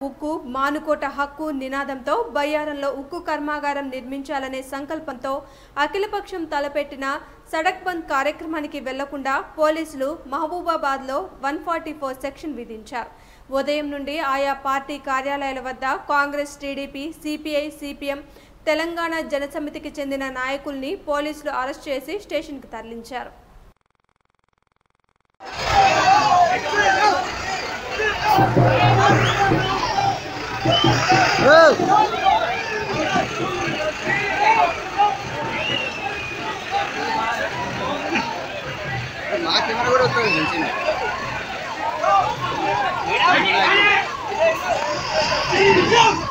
ఉక్కు మానుకోట హక్కు నినాదంతో బయ్యారంలో ఉక్కు కర్మాగారం నిర్మించాలనే సంకల్పంతో అఖిలపక్షం తలపెట్టిన సడక్ బంద్ కార్యక్రమానికి వెళ్లకుండా పోలీసులు మహబూబాబాద్లో 144 సెక్షన్ విధించారు. ఉదయం నుండి ఆయా పార్టీ కార్యాలయాల వద్ద Congress, TDP, CPI, CPM, Telangana జనసమితికి చెందిన నాయకుల్ని పోలీసులు అరెస్ట్ చేసి స్టేషన్కి తరలించారు. మా కెమెరా కూడా వస్తుంది.